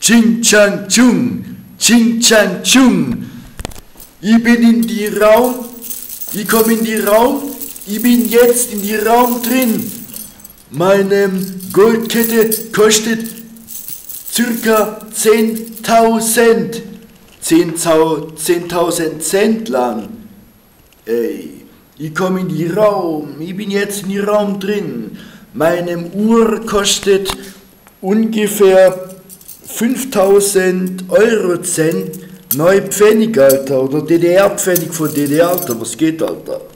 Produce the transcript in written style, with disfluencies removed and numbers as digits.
Ching Chang Chung, Ching Chang Chung. Ich bin in die Raum, ich komme in die Raum, ich bin jetzt in die Raum drin. Meine Goldkette kostet circa 10.000 Cent lang. Ey, ich komme in die Raum, ich bin jetzt in die Raum drin. Meine Uhr kostet ungefähr 5.000 Eurocent, neue Pfennig, Alter, oder DDR-Pfennig von DDR, Alter, was geht, Alter?